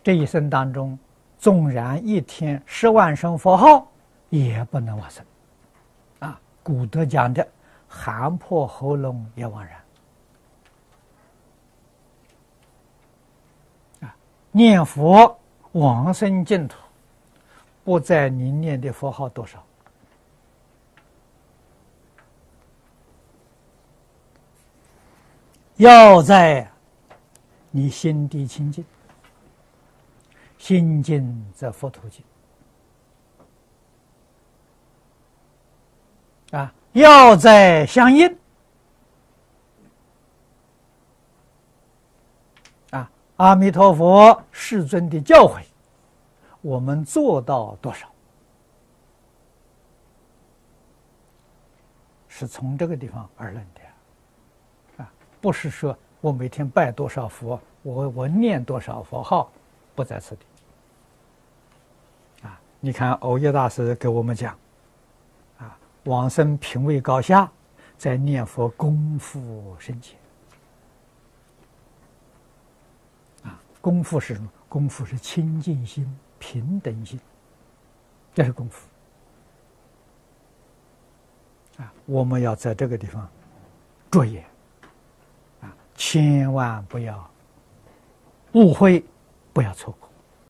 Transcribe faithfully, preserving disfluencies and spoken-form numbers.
这一生当中，纵然一天十万声佛号，也不能往生。啊，古德讲的“喊破喉咙也枉然”。啊，念佛往生净土，不在你念的佛号多少，要在你心地清净。心净则佛土净。啊，要在相应。啊，阿弥陀佛世尊的教诲，我们做到多少？是从这个地方而论的。啊，不是说我每天拜多少佛，我我念多少佛号，不在此地。啊，你看藕益大师给我们讲，啊，往生品位高下，在念佛功夫深浅。啊，功夫是什么？功夫是清净心、平等心，这是功夫。啊，我们要在这个地方着眼，啊，千万不要误会，不要错过。